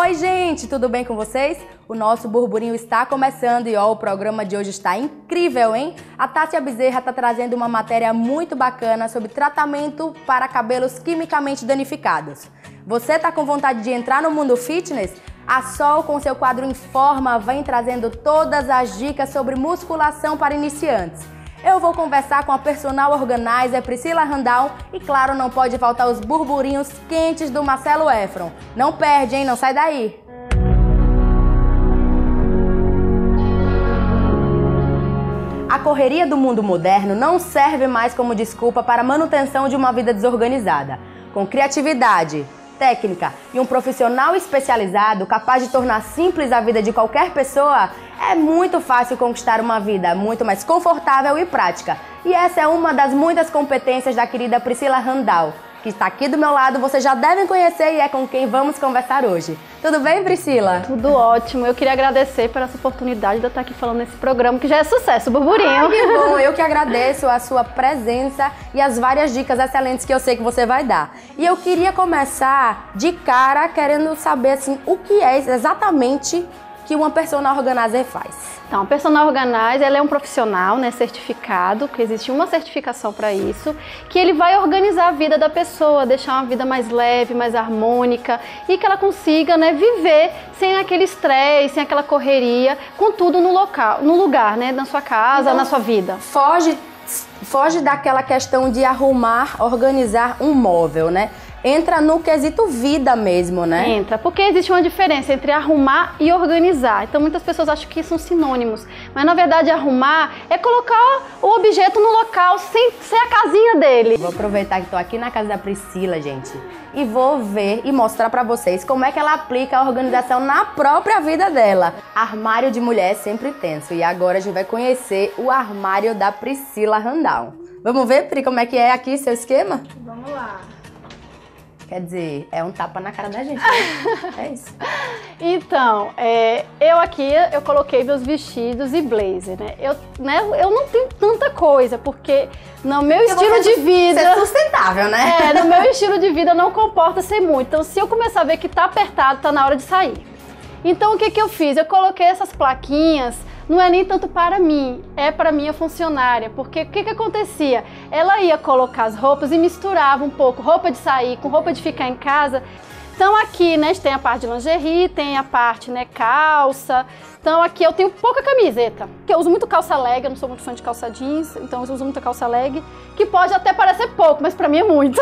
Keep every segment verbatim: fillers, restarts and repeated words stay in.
Oi, gente, tudo bem com vocês? O nosso burburinho está começando e ó, o programa de hoje está incrível, hein? A Tátia Bezerra está trazendo uma matéria muito bacana sobre tratamento para cabelos quimicamente danificados. Você tá com vontade de entrar no mundo fitness? A Sol, com seu quadro Informa, vem trazendo todas as dicas sobre musculação para iniciantes. Eu vou conversar com a personal organizer Priscila Randall e, claro, não pode faltar os burburinhos quentes do Marcelo Efron. Não perde, hein? Não sai daí! A correria do mundo moderno não serve mais como desculpa para a manutenção de uma vida desorganizada. Com criatividade, técnica e um profissional especializado capaz de tornar simples a vida de qualquer pessoa, é muito fácil conquistar uma vida muito mais confortável e prática. E essa é uma das muitas competências da querida Priscila Randall, que está aqui do meu lado, vocês já devem conhecer e é com quem vamos conversar hoje. Tudo bem, Priscila? Tudo ótimo. Eu queria agradecer por essa oportunidade de eu estar aqui falando nesse programa, que já é sucesso, Burburinho. Ai, que bom! Eu que agradeço a sua presença e as várias dicas excelentes que eu sei que você vai dar. E eu queria começar de cara querendo saber, assim, o que é exatamente que uma personal organizer faz. Então, a personal organizer, ela é um profissional, né, certificado, que existe uma certificação para isso, que ele vai organizar a vida da pessoa, deixar uma vida mais leve, mais harmônica e que ela consiga, né, viver sem aquele estresse, sem aquela correria, com tudo no local, no lugar, né, na sua casa, então, na sua vida. Foge, foge daquela questão de arrumar, organizar um móvel, né? Entra no quesito vida mesmo, né? Entra, porque existe uma diferença entre arrumar e organizar. Então muitas pessoas acham que são sinônimos, mas na verdade arrumar é colocar o objeto no local sem ser a casinha dele. Vou aproveitar que estou aqui na casa da Priscila, gente, e vou ver e mostrar pra vocês como é que ela aplica a organização na própria vida dela. Armário de mulher é sempre tenso e agora a gente vai conhecer o armário da Priscila Randall. Vamos ver, Pri, como é que é aqui seu esquema? Vamos lá. Quer dizer, é um tapa na cara da gente, né? É isso. Então, é, eu aqui, eu coloquei meus vestidos e blazer, né? Eu, né, eu não tenho tanta coisa, porque no meu porque estilo de vida... Você é sustentável, né? É, no meu estilo de vida não comporta ser muito. Então, se eu começar a ver que tá apertado, tá na hora de sair. Então, o que que eu fiz? Eu coloquei essas plaquinhas, não é nem tanto para mim, é para minha funcionária, porque o que que acontecia? Ela ia colocar as roupas e misturava um pouco roupa de sair com roupa de ficar em casa. Então aqui, né, tem a parte de lingerie, tem a parte, né, calça. Então aqui eu tenho pouca camiseta, porque eu uso muito calça leg, eu não sou muito fã de calça jeans, então eu uso muita calça leg, que pode até parecer pouco, mas para mim é muito.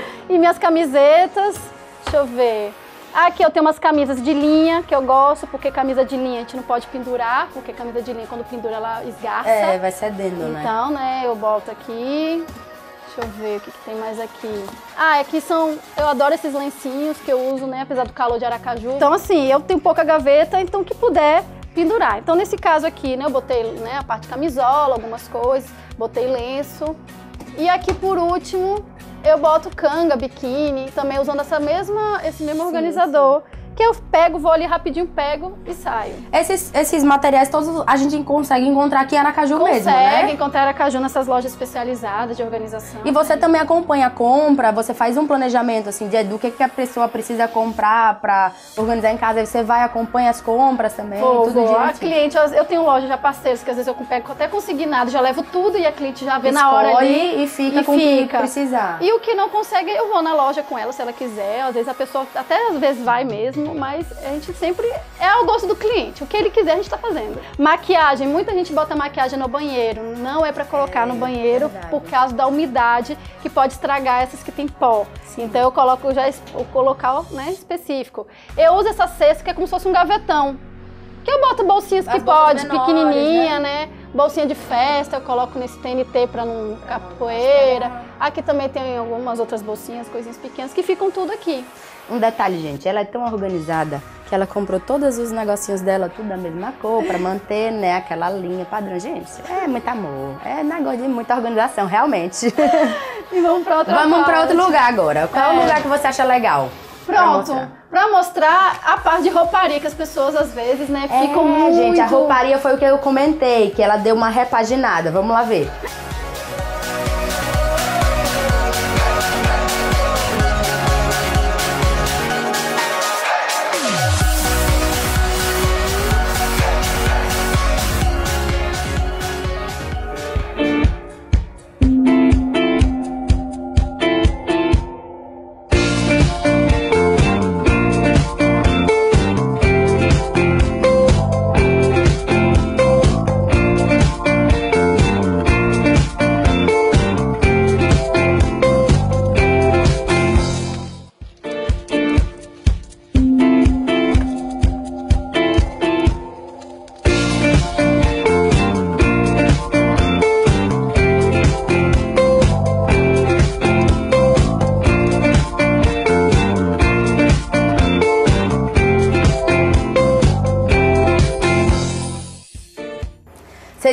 E minhas camisetas, deixa eu ver... Aqui eu tenho umas camisas de linha que eu gosto, porque camisa de linha a gente não pode pendurar, porque camisa de linha quando pendura ela esgarça. É, vai cedendo, né? Então, né, eu boto aqui. Deixa eu ver o que, que tem mais aqui. Ah, aqui são... Eu adoro esses lencinhos que eu uso, né, apesar do calor de Aracaju. Então, assim, eu tenho pouca gaveta, então que puder pendurar. Então, nesse caso aqui, né, eu botei, né, a parte de camisola, algumas coisas, botei lenço. E aqui, por último... Eu boto canga, biquíni, também usando essa mesma, esse mesmo sim, organizador. Sim. Que eu pego, vou ali rapidinho, pego e saio. Esses, esses materiais todos a gente consegue encontrar aqui em Aracaju consegue mesmo, né? Consegue encontrar em Aracaju nessas lojas especializadas de organização. E você também acompanha a compra, você faz um planejamento assim, de, do que, que a pessoa precisa comprar para organizar em casa. Aí você vai, acompanha as compras também, vou, tudo vou. direitinho. A cliente, eu tenho loja já parceiros que às vezes eu pego até consignado, já levo tudo e a cliente já vê escolhe na hora ali. E fica e com o que precisar. E o que não consegue, eu vou na loja com ela se ela quiser. Às vezes a pessoa até às vezes vai mesmo, mas a gente sempre é ao gosto do cliente. O que ele quiser a gente tá fazendo. Maquiagem, muita gente bota maquiagem no banheiro. Não é para colocar é, no banheiro é por causa da umidade que pode estragar essas que tem pó. Sim. Então eu coloco já o local, né, específico. Eu uso essa cesta que é como se fosse um gavetão. Que eu boto bolsinhas As que pode, menores, pequenininha, né? né? Bolsinha de festa, eu coloco nesse T N T para não ficar poeira. Aqui também tem algumas outras bolsinhas, coisinhas pequenas que ficam tudo aqui. Um detalhe, gente, ela é tão organizada que ela comprou todos os negocinhos dela, tudo da mesma cor, pra manter, né, aquela linha padrão. Gente, é muito amor, é negócio de muita organização, realmente. E vamos pra outra Vamos parte. pra outro lugar agora. Qual é o lugar que você acha legal? Pronto, pra mostrar? pra mostrar a parte de rouparia que as pessoas às vezes, né, ficam é, muito... gente, a rouparia foi o que eu comentei, que ela deu uma repaginada. Vamos lá ver.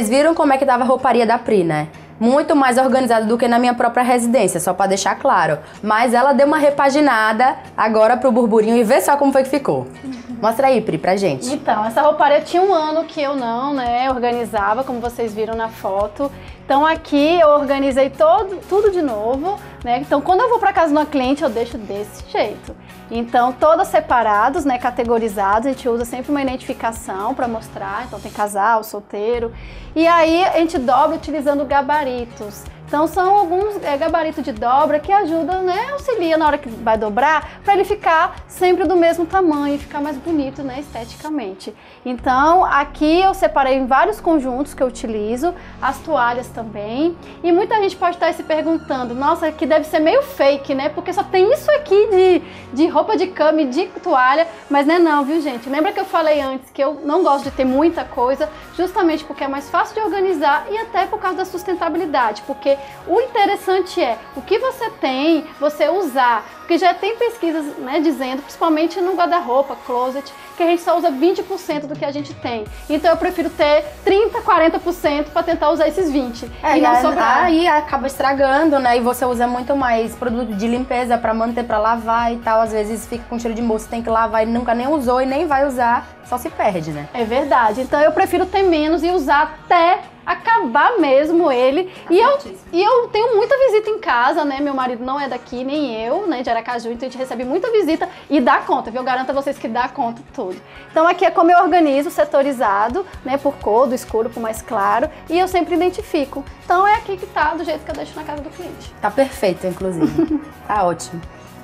Vocês viram como é que tava a rouparia da Pri, né? Muito mais organizada do que na minha própria residência, só pra deixar claro. Mas ela deu uma repaginada agora pro burburinho e vê só como foi que ficou. Mostra aí, Pri, pra gente. Então, essa rouparia tinha um ano que eu não, né, organizava, como vocês viram na foto. Então aqui eu organizei todo, tudo de novo, né? Então quando eu vou para casa de uma cliente eu deixo desse jeito. Então todos separados, né, categorizados, a gente usa sempre uma identificação para mostrar, então tem casal, solteiro. E aí a gente dobra utilizando gabaritos. Então são alguns é, gabaritos de dobra que ajudam, né, auxilia na hora que vai dobrar, para ele ficar sempre do mesmo tamanho e ficar mais bonito, né, esteticamente. Então aqui eu separei em vários conjuntos que eu utilizo, as toalhas também. E muita gente pode estar se perguntando, nossa, que deve ser meio fake, né, porque só tem isso aqui de, de roupa de cama e de toalha, mas não é não, viu gente? Lembra que eu falei antes que eu não gosto de ter muita coisa, justamente porque é mais fácil de organizar e até por causa da sustentabilidade, porque o interessante é o que você tem, você usar, porque já tem pesquisas, né, dizendo, principalmente no guarda-roupa, closet, que a gente só usa vinte por cento do que a gente tem. Então eu prefiro ter trinta, quarenta por cento para tentar usar esses vinte por cento é, e não sobrar. Aí acaba estragando, né? E você usa muito mais produto de limpeza para manter, para lavar e tal. Às vezes fica com cheiro de moço, tem que lavar e nunca nem usou e nem vai usar, só se perde, né? É verdade. Então eu prefiro ter menos e usar até acabar mesmo ele. E eu, e eu tenho muita visita em casa, né? Meu marido não é daqui, nem eu, né? De Aracaju, então a gente recebe muita visita e dá conta, viu? Eu garanto a vocês que dá conta tudo. Então aqui é como eu organizo, setorizado, né? Por cor, do escuro pro mais claro. E eu sempre identifico. Então é aqui que tá, do jeito que eu deixo na casa do cliente. Tá perfeito, inclusive. Tá ótimo.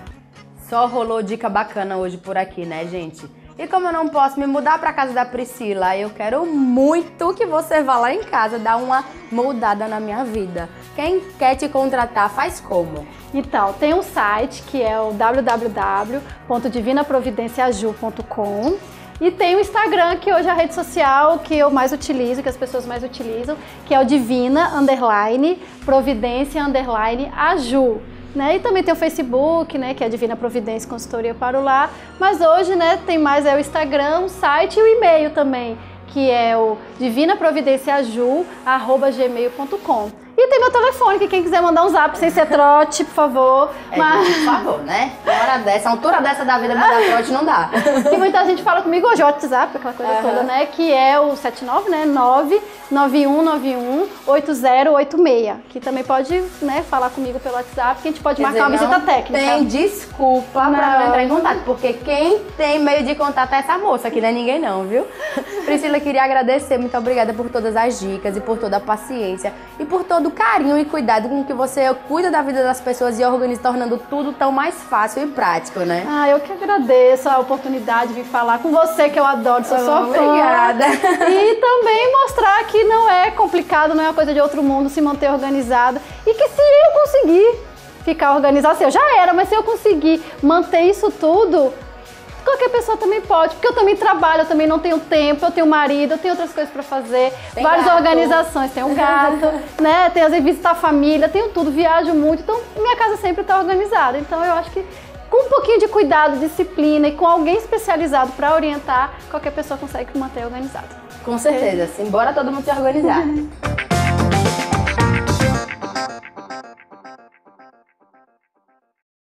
Só rolou dica bacana hoje por aqui, né, gente? E como eu não posso me mudar para casa da Priscila, eu quero muito que você vá lá em casa dar uma mudada na minha vida. Quem quer te contratar, faz como? Então, tem um site que é o w w w ponto divina providência aju ponto com e tem o Instagram, que hoje é a rede social que eu mais utilizo, que as pessoas mais utilizam, que é o divina underline providência underline aju. Né? E também tem o Facebook, né, que é a Divina Providência Consultoria para o Lar, mas hoje, né, tem mais é o Instagram, o site e o e-mail também, que é o divina providência aju arroba gmail ponto com. E tem meu telefone, que quem quiser mandar um zap sem ser trote, por favor. É, mas... por favor, né? Uma hora dessa, a altura dessa da vida, mandar trote não dá. E muita gente fala comigo hoje, o WhatsApp, aquela coisa uhum. toda, né? Que é o sete nove, né? nove nove um nove um oito zero oito seis. Que também pode, né, falar comigo pelo WhatsApp, que a gente pode Quer marcar dizer, uma visita técnica. Tem desculpa não. pra não entrar em contato, porque quem tem meio de contato é essa moça, que não é ninguém não, viu? Priscila, queria agradecer, muito obrigada por todas as dicas e por toda a paciência e por todo o carinho e cuidado com que você cuida da vida das pessoas e organiza, tornando tudo tão mais fácil e prático, né? Ah, eu que agradeço a oportunidade de vir falar com você, que eu adoro, sou sua fã. Obrigada. E também mostrar que não é complicado, não é uma coisa de outro mundo se manter organizado e que se eu conseguir ficar organizado, assim, eu já era, mas se eu conseguir manter isso tudo, qualquer pessoa também pode, porque eu também trabalho, eu também não tenho tempo, eu tenho marido, eu tenho outras coisas para fazer, tem várias gato. organizações, tenho um gato, né, tenho às vezes visitar a família, tenho tudo, viajo muito, então minha casa sempre está organizada. Então eu acho que com um pouquinho de cuidado, disciplina e com alguém especializado para orientar, qualquer pessoa consegue manter organizado. Com certeza, sim, bora todo mundo se organizar.